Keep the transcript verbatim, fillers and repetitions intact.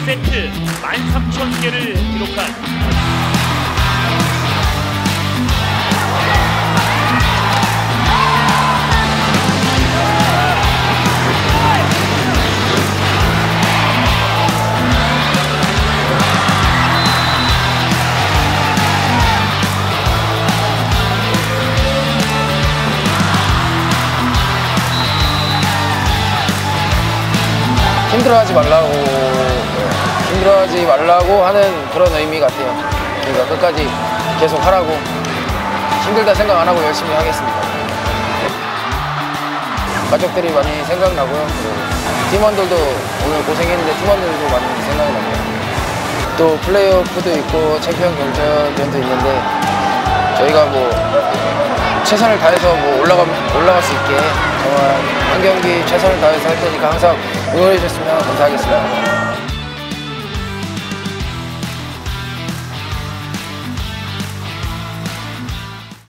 이벤트 만 삼천 개를 기록한 힘들어하지 말라고 힘들어하지 말라고 하는 그런 의미 같아요. 그러니까 끝까지 계속 하라고, 힘들다 생각 안 하고 열심히 하겠습니다. 가족들이 많이 생각나고요. 그리고 팀원들도 오늘 고생했는데 팀원들도 많이 생각이 나고요. 또 플레이오프도 있고 챔피언 결정전도 있는데 저희가 뭐 최선을 다해서 뭐 올라가, 올라갈 수 있게 정말 한 경기 최선을 다해서 할 테니까 항상 응원해 주셨으면 감사하겠습니다.